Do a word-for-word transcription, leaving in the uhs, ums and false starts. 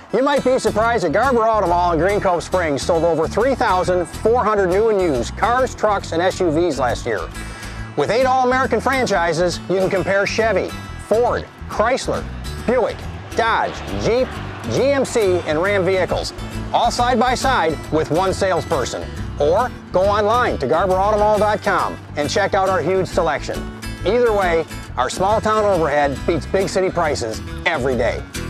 You might be surprised that Garber Automall in Green Cove Springs sold over three thousand four hundred new and used cars, trucks, and S U Vs last year. With eight all-American franchises, you can compare Chevy, Ford, Chrysler, Buick, Dodge, Jeep, G M C, and Ram vehicles, all side by side with one salesperson. Or go online to garber automall dot com and check out our huge selection. Either way, our small town overhead beats big city prices every day.